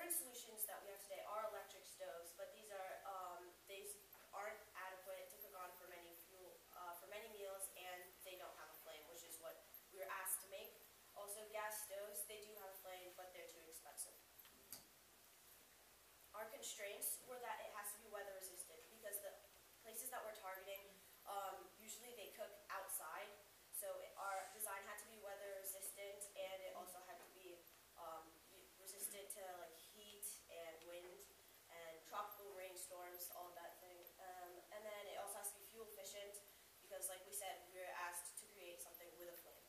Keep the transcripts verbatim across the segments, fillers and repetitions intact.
current solutions that we have today are electric stoves, but these are um, these aren't adequate to cook on for many fuel uh, for many meals, and they don't have a flame, which is what we were asked to make. Also, gas stoves, they do have a flame, but they're too expensive. Our constraints were that it has to be weather resistant, because the places that we're targeting, um, usually they cook outside, so it, our design had to be weather resistant, and it also had to be um, resistant to like heat and wind and tropical rainstorms, all of that thing. Um, and then it also has to be fuel efficient, because like we said, we were asked to create something with a flame.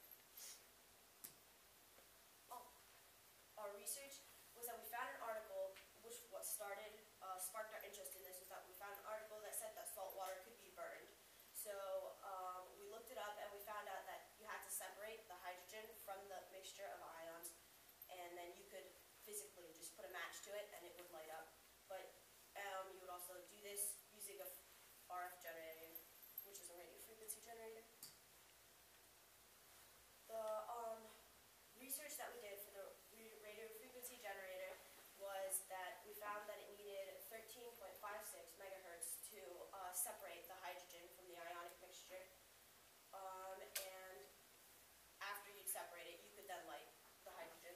Oh. Our research was that we found an article, which what started, uh, sparked our interest in this, was that we found an article that said that salt water could be burned. So um, we looked it up, and we found out that you had to separate the hydrogen from the mixture of ions, and then you could physically just put a match to it, and it would light up. But um, you would also do this using a R F generator, which is a radio frequency generator. The um, research that we did for the radio frequency generator was that we found that it needed thirteen point five six megahertz to uh, separate the hydrogen from the ionic mixture. Um, and after you'd separate it, you could then light the hydrogen.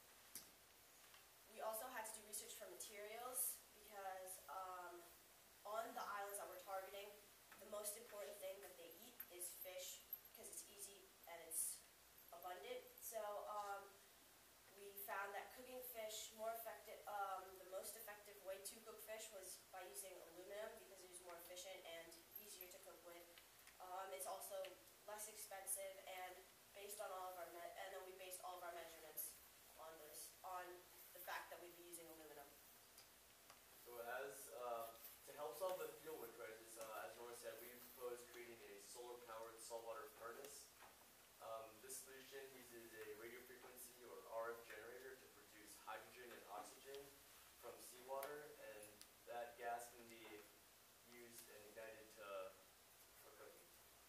We also had to do research for materials, because um, on the islands that we're targeting, the most important thing that they eat is fish, because it's easy and it's abundant. So um, we found that cooking fish more effective, um, the most effective way to cook fish was by using aluminum, because it was more efficient and easier to cook with. Um, it's also less expensive, and based on all of our me and then we based all of our measurements on this, on the fact that we'd be using aluminum. So as uh, to help solve the fuel wood crisis, uh, as Nora said, we proposed creating a solar-powered saltwater furnace. Um, this solution uses a radio frequency or R F generator to produce hydrogen and oxygen from seawater, and that gas can be used and ignited to, for cooking.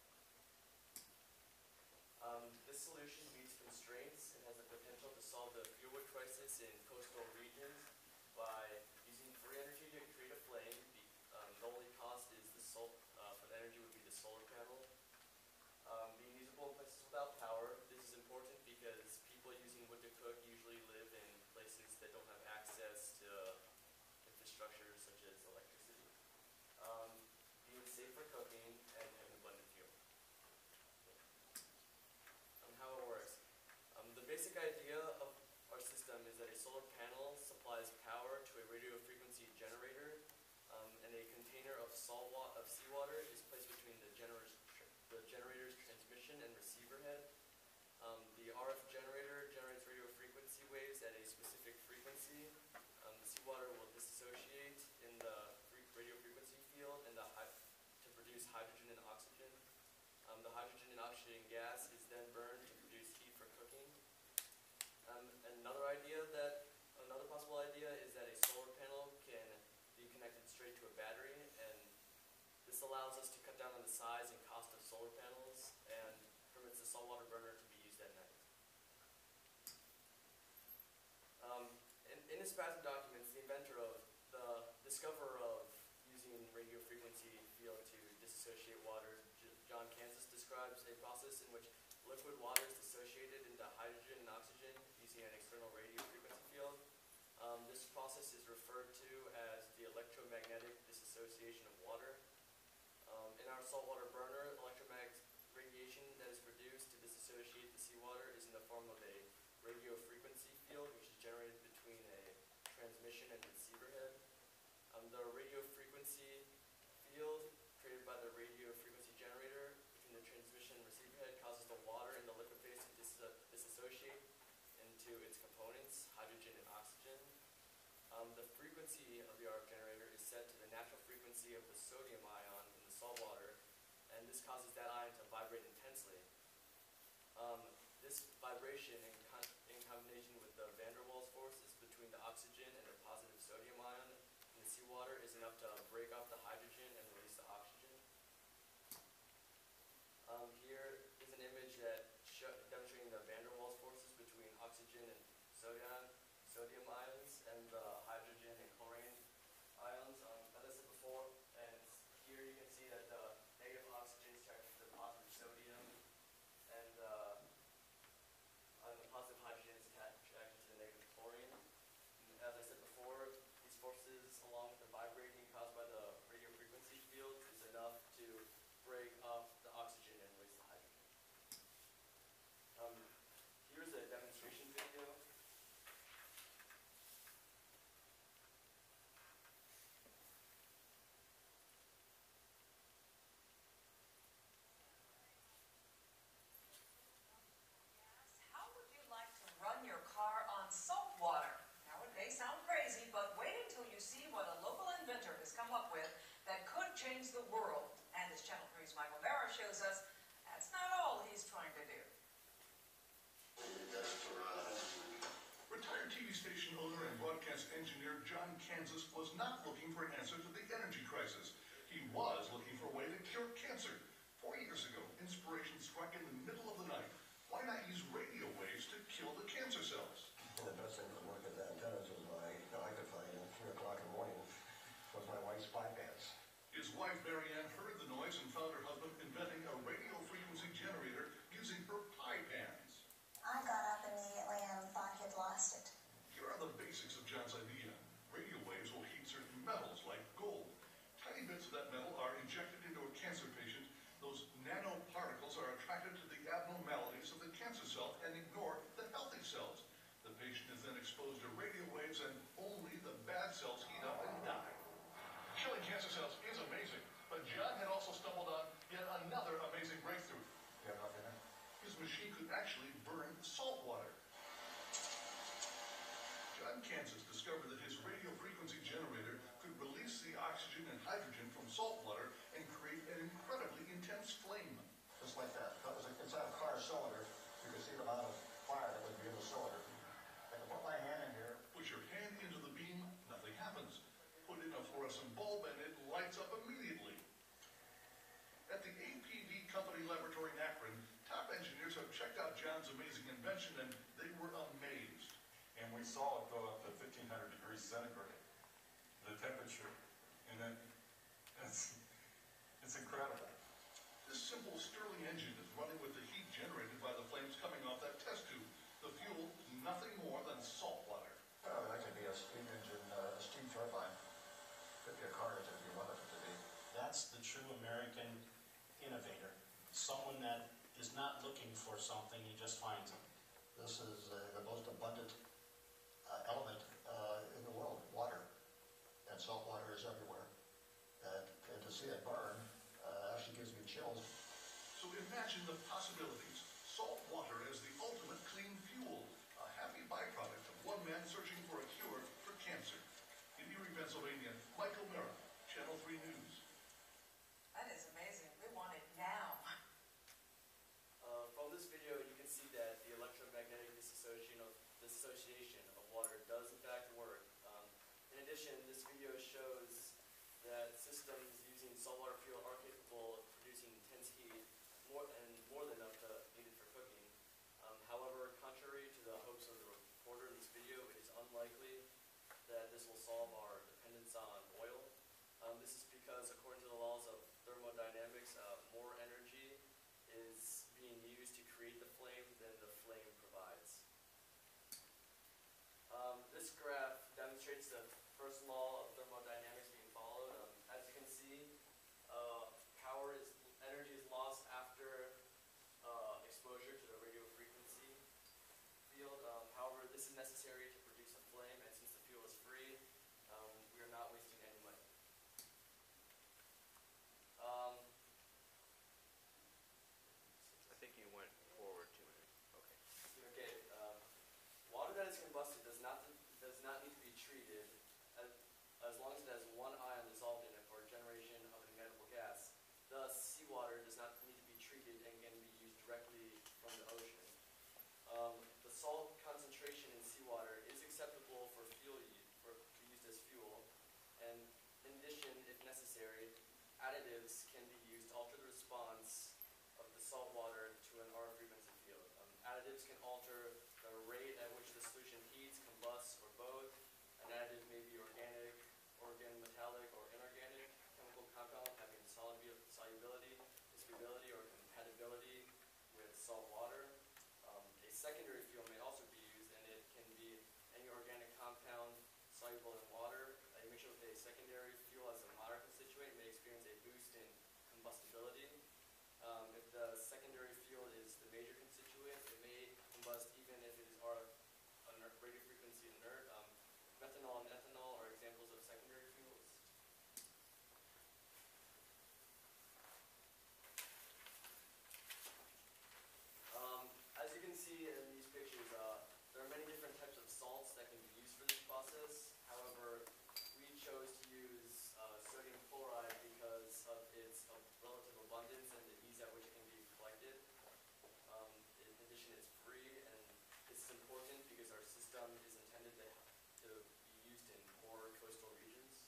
Um, this solution meets constraints and has the potential to solve the fuel wood crisis in coastal regions by using free energy to create a flame. Um, the only cost is the sol uh, for the energy would be the solar panel. Um, being usable in places without power. This is important because people using wood to cook usually live in places that don't have access to infrastructure such as electricity. Um, being safe for cooking and having abundant fuel. Um, how it works. Um, the basic idea of our system is that a solar panel supplies power to a radio frequency generator, um, and a container of salt wa of seawater is placed between the generator's the generator's transmission and receiver head. Um, the R F generator generates radio frequency waves at a specific frequency. Um, the seawater will dissociate in the free radio frequency field and the to produce hydrogen and oxygen. Um, the hydrogen and oxygen gas is then burned to produce heat for cooking. Um, another idea that another possible idea is that a solar panel can be connected straight to a battery, and this allows us to cut down on the size and cost of solar panels, and permits the saltwater burner to be used at night. Um, in, in his patent documents, the inventor of the discoverer of using radio frequency field to dissociate water, J John Kansas, describes a process in which liquid water is dissociated into hydrogen and oxygen using an external radio frequency field. Um, this process is referred to as the electromagnetic dissociation of water. Um, in our saltwater burner, electromagnetic radiation that is produced to disassociate the seawater is in the form of a radio frequency field, which is generated between a transmission and receiver head. Um, the radio frequency field created by the radio frequency generator between the transmission and receiver head causes the water in the liquid phase to dis disassociate into its components, hydrogen and oxygen. Um, the frequency of the R F generator is set to the natural frequency of the sodium ion in the salt water, and this causes that ion to vibrate intensely. Um, this vibration in, con in combination with the van der Waals forces between the oxygen and the positive sodium ion in the seawater is enough to break off the hydrogen and release the oxygen. Um, here is an image that demonstrating the van der Waals forces between oxygen and sodium, sodium ions, and the Um, here's a demonstration video. How would you like to run your car on salt water? Now, it may sound crazy, but wait until you see what a local inventor has come up with that could change the world. And as Channel three's Michael Mara shows us, that's not all he's trying to do. Retired T V station owner and broadcast engineer John Kansas was not looking for an answer to the energy crisis. He was looking for a way to cure cancer. Four years ago, inspiration struck in the middle of the night. Why not use radio waves to kill the cancer cells? The best thing to work at the antennas was my, you know, I could find at three o'clock in the morning was my wife's spy pants. His wife Marianne heard the noise and found her husband inventing a radio frequency generator using her pie pans. I got up immediately and thought he'd lost it. Here are the basics of John's idea. Radio waves will heat certain metals like gold. Tiny bits of that metal are injected into a cancer patient. Those nanoparticles are attracted to the abnormalities of the cancer cell and ignore the healthy cells. The patient is then exposed to radio waves and only the bad cells heat up and die. Killing cancer cells is amazing, but John had also stumbled on yet another amazing breakthrough. You have enough in there? His machine could actually burn salt water. John Kansas discovered that his radio frequency generator could release the oxygen and hydrogen from salt water and create an incredibly intense flame. Just like that. That was inside a car cylinder. You could see the amount of fire that would be in the cylinder. I can put my hand in here. Put your hand into the beam, nothing happens. Put in a fluorescent bulb and it lights up immediately. At the A P D Company Laboratory in Akron, top engineers have checked out John's amazing invention and they were amazed. And we saw it go up to fifteen hundred degrees centigrade, the temperature, and then it's, it's incredible. This simple Stirling engine is running with the heat generated by the flames coming off that test tube. The fuel, nothing more than salt water. Oh, that could be a steam engine, uh, a steam turbine. Could be a car engine if you wanted it to be. That's the true American innovator. Someone that is not looking for something, he just finds it. This is uh, the most abundant uh, element uh, in the world, water. And salt water is everywhere. And, and to see it burn uh, actually gives me chills. So imagine the possibilities. Salt water as the ultimate clean fuel. A happy byproduct of one man searching for a cure for cancer. In Erie, Pennsylvania, Michael Mara, Channel three News. That is amazing. We want it now. Uh, from this video, you can see that the electromagnetic disassociation of, dissociation of water does in fact work. Um, in addition, this video shows that systems using saltwater fuel are capable of producing intense heat, more and more than enough to needed for cooking. Um, however, contrary to the hopes of the reporter in this video, it is unlikely that this will solve our dependence on oil. Um, this is because, according to the laws of thermodynamics, uh, more energy is being used to create the flame than the flame provides. Um, this graph demonstrates the first law of thermodynamics being followed. Um, as you can see, uh, power is energy is lost after uh, exposure to the radio frequency field. Um, however, this is necessary to produce a flame, and since the fuel is free, um, we are not wasting any money. Um, I think you went forward too many. Okay. Okay, um, water that is combusted does not does not need to be treated as, as long as it has one ion dissolved in it for generation of an ignited gas. Thus, seawater does not need to be treated and can be used directly from the ocean. Um, the salt concentration in seawater is acceptable for fuel use, for to be used as fuel, and in addition, if necessary, additives can be used to alter the response of the salt water to an R frequency field. Um, additives can alter the rate at which the solution heats, combusts, or both. An additive may be organic, organometallic, or inorganic chemical compound having solubi- solubility, solubility, or compatibility with salt water. Um, a secondary fuel may also be used, and it can be any organic compound soluble in water. A mixture with a secondary fuel as a moderate constituent may experience a boost in combustibility. Um, if the secondary fuel is the major constituent, it may important because our system is intended to, to be used in poor coastal regions.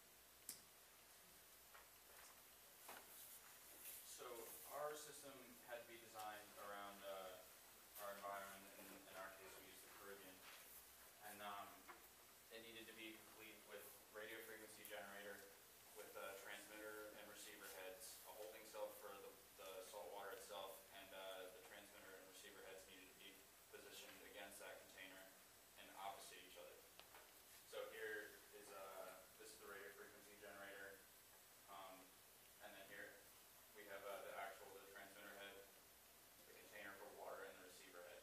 So our system had to be designed around uh, our environment. In, in our case, we used the Caribbean, and um, it needed to be complete with radio frequency generator, with a transmitter and receiver heads, a holding cell for the, the salt water itself, and uh, the transmitter and receiver heads needed to be positioned against that container and opposite each other. So here is uh, this is the radio frequency generator, um, and then here we have uh, the actual the transmitter head, the container for water, and the receiver head.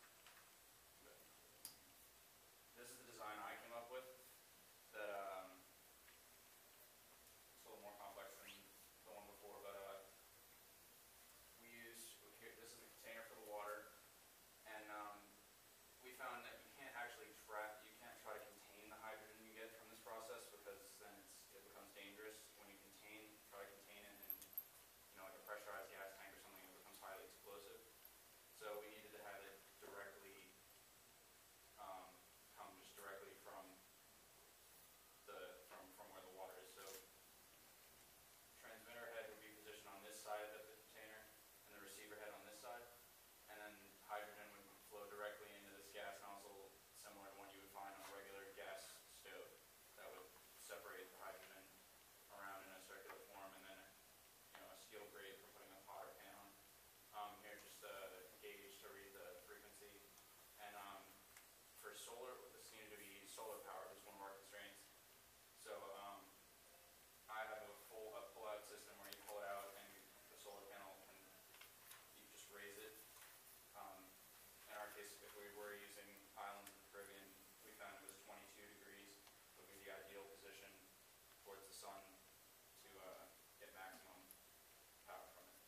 This is the design I came up with. That um, it's a little more complex than the one before, but uh, we use here. This is the container for the water, and um, we found that you can't actually trap. You can't try to contain the hydrogen you get from this process because then it's, it becomes dangerous. When you contain, try to contain it in, you know, like a pressurized gas tank or something, it becomes highly explosive. So we needed to have it directly um, come just directly from the from from where the water is. So transmitter head would be positioned on this side of the container, and the receiver head on this side, and then hydrogen would flow directly into this gas nozzle, similar to one you would find on a regular gas stove. That would separate the hydrogen around in a circular form, and then you know a steel grate for putting a pot or pan on. Um, here, just a gauge to read the frequency, and um, for solar, this needed to be solar powered. Was one of our constraints. So um, I have a full a pull-out system where you pull it out, and you, the solar panel can you just raise it. Um, in our case, if we were using islands of the Caribbean, we found it was twenty-two degrees would be the ideal position towards the sun to uh, get maximum power from it.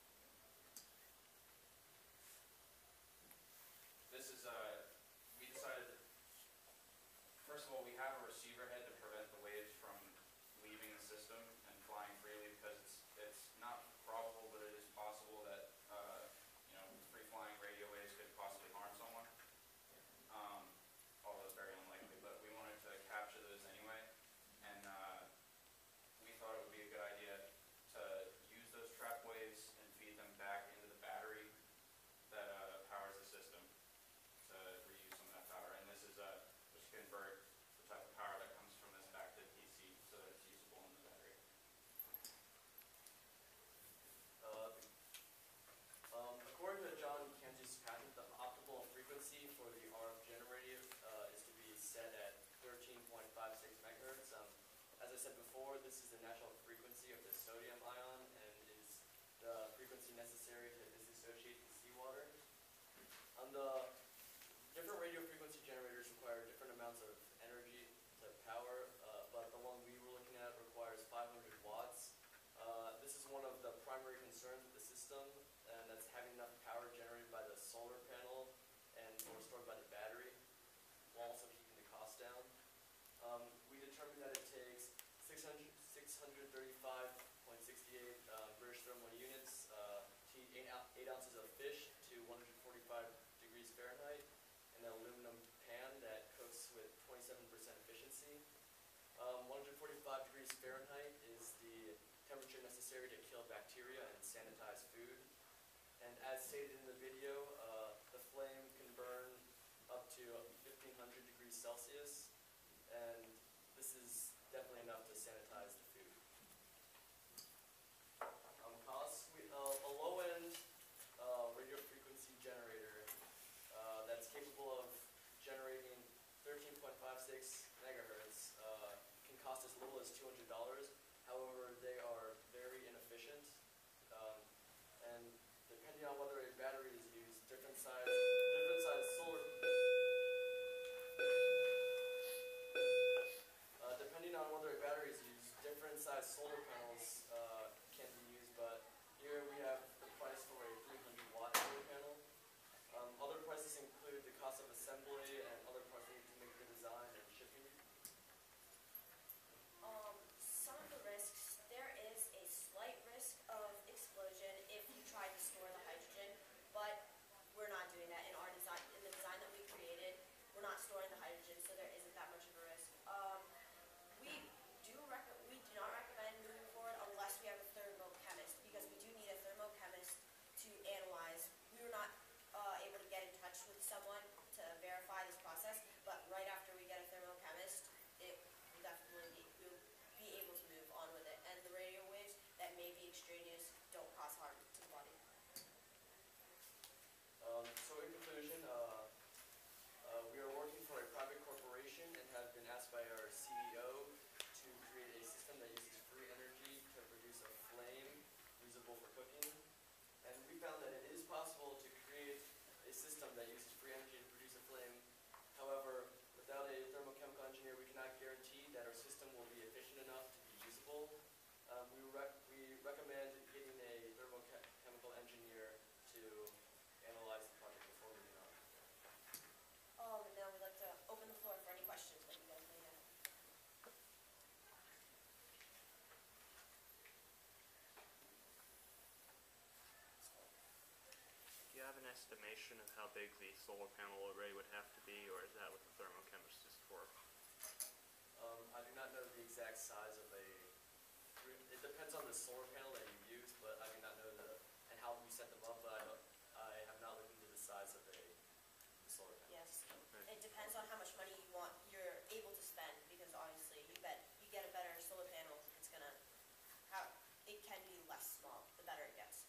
This is uh, we decided that, first of all, we have a receiver head to prevent the waves from leaving the system and flying freely because it's it's not probable, but it is possible that uh, you know free-flying radio waves could possibly harm someone. Um, although it's very unlikely, but we wanted to capture those anyway, and uh, we thought it would be a good idea to use those trap waves and feed them back into the battery that uh, powers the system to reuse some of that power. And this is uh, just convert the type of power that comes from this back to D C so that it's usable in the battery. Uh, um, according to John Kansas patent, the optimal frequency for the R F generator uh, is to be set at thirteen point five six megahertz. Um, as I said before, this is the natural frequency of the sodium ion and is the frequency necessary to disassociate the seawater. On the different radio frequency generators require different amounts of energy to power, uh, but the one we were looking at requires five hundred watts. Uh, this is one of the primary concerns with the system, and that's having enough power generated by the solar panel and or stored by the battery, while also keeping the cost down. Um, we determined that it takes six hundred, six hundred thirty-five point six eight uh, British thermal units uh, to heat eight, eight ounces of fish to one hundred forty-five degrees Fahrenheit in an aluminum pan that cooks with twenty-seven percent efficiency. Um, one hundred forty-five degrees Fahrenheit is the temperature necessary to kill bacteria and sanitize food. And as stated in the video, uh, the flame can burn up to fifteen hundred degrees Celsius, and this is definitely enough to sanitize the food. Um, costs, we, uh, a low-end uh, radio frequency generator uh, that's capable of generating thirteen point five six megahertz uh, can cost as little as two hundred dollars. However, they are very inefficient, um, and depending on whether a battery is used, different size, different size solar, estimation of how big the solar panel array would have to be, or is that what the thermochemist is for? Um, I do not know the exact size of a, it depends on the solar panel that you use, but I do not know the, and how we set them up, but I don't, I have not looked into the size of a solar panel. Yes, it depends on how much money you want, you're able to spend, because obviously you bet, you get a better solar panel, it's gonna, how, it can be less small, the better it gets.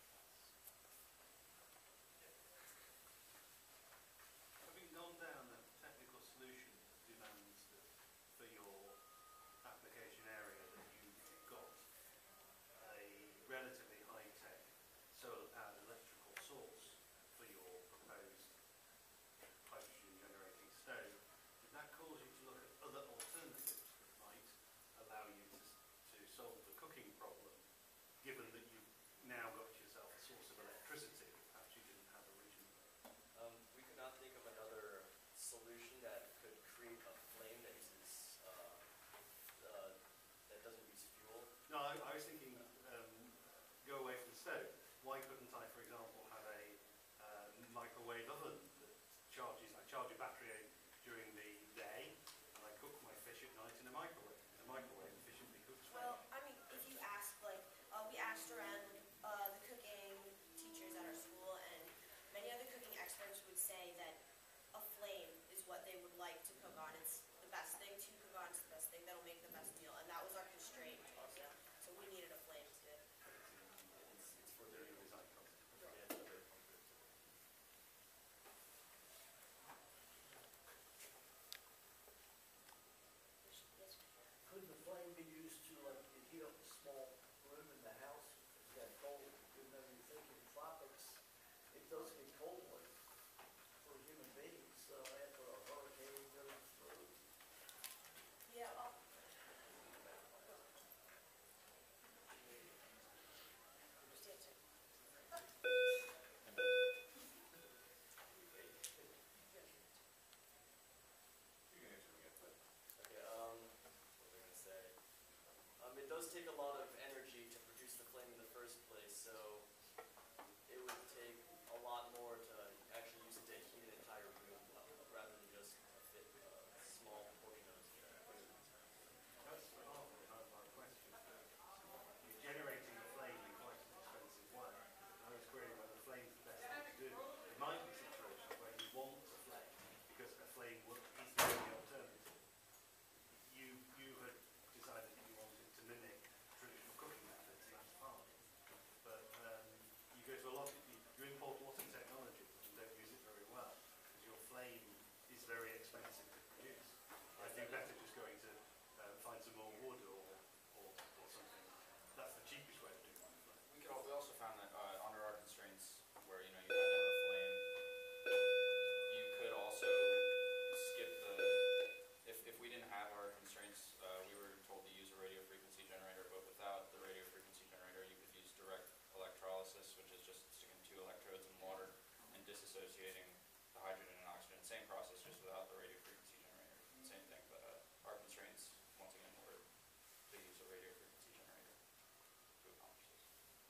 Having gone down a technical solution that demands that for your application area that you've got a relatively high-tech solar-powered electrical source for your proposed hydrogen-generating stove, did that cause you to look at other alternatives that might allow you to, to solve the cooking problem, given that you've now got yourself a source of electricity that perhaps you didn't have originally? Um, we could not think of another solution that could create a flame that uses, uh, uh, that doesn't use fuel. No, I, I was thinking, um, go away from the stove. Why couldn't I, for example, have a uh, microwave oven that charges, I charge a battery during the day, and I cook my fish at night in a microwave. The microwave efficiently cooks fish. Well, I mean, if you ask, like, uh, we asked around, uh, the cooking teachers at our school, and many other cooking experts would say that a flame is what they would like to cook on. It's the best thing to cook on, it's the best thing that'll make the best meal, and that was our constraint also. So we needed a flame to, It's, it's for their design concept. yeah, it's for their comfort. yes, Could the flame be used to, like, you heat up a small room in the house, if you got cold, you know, you think in tropics, it does get cold, like, for human beings, so after a hurricane goes through. yeah, uh, just answer. You can answer again, but Okay, um, what was I gonna say? Um, it does take a lot of energy to produce the flame in the first place, so it would take a lot more to actually use it to heat an entire room, uh, rather than just a fit, uh, small portion of it. That's half of the half of our question. You're generating a flame in quite an expensive way. I was querying whether flame's the best thing to do. There might be situations where you want a flame because a flame would, is the only alternative. You, you had decided that you wanted to mimic traditional cooking methods, that's fine. But um, you go to a lot, of, you, you import a lot of technology and don't use it very well because your flame is very expensive to produce. I think better just going to uh, find some more wood or, or, or something. That's the cheapest way of doing one flame. We could, al- we also found that, uh, under our constraints, where, you know, you had to have a flame, you could also skip the, if, if we didn't have our constraints, uh, we were told to use a radio frequency generator, but without the radio frequency generator, you could use direct electrolysis, which is just sticking two electrodes in water and disassociating the hydrogen and oxygen. Same process, just without the radio frequency generator. Same thing, but, uh, our constraints, once again, were to use a radio frequency generator to accomplish this.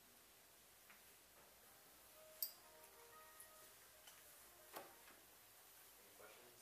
Any questions?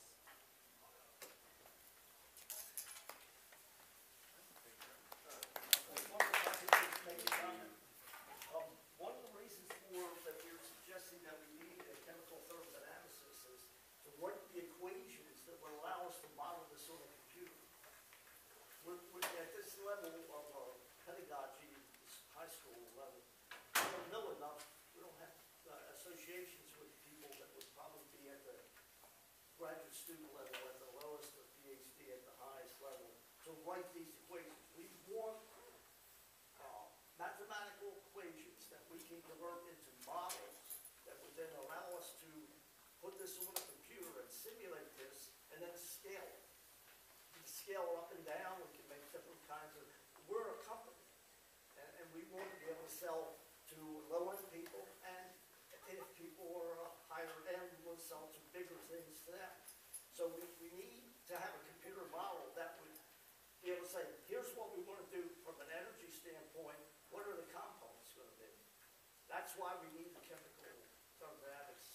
I wonder if I could just make a comment. Um, one of the reasons for, that we're suggesting that we need a chemical thermodynamicist is to write the equations that will allow us to model this on a computer. We're, we're at this level of uh, pedagogy, this high school level, we don't know enough, we don't have uh, associations with people that would probably be at the graduate student level, at the lowest, or PhD at the highest level, to write these equations. We want uh, mathematical equations that we can convert into models that would then allow us to put this on a computer and simulate this, and then scale it. We can scale up and down, we can make different kinds of, we're a company, and, and we want to be able to sell to low-end people, and if people are uh, higher end, we'll sell to bigger things to them. So we, we need to have a computer model that would be able to say, here's what we want to do from an energy standpoint, what are the components going to be? That's why we need the chemical thermodynamics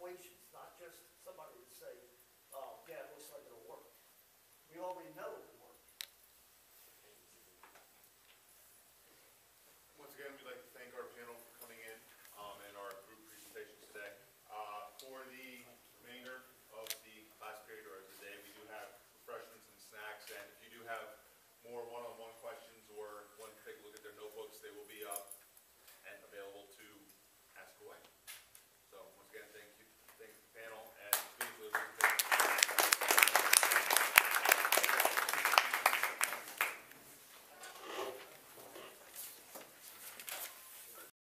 equations, not just somebody to say, uh, yeah, it looks like it'll work. We already know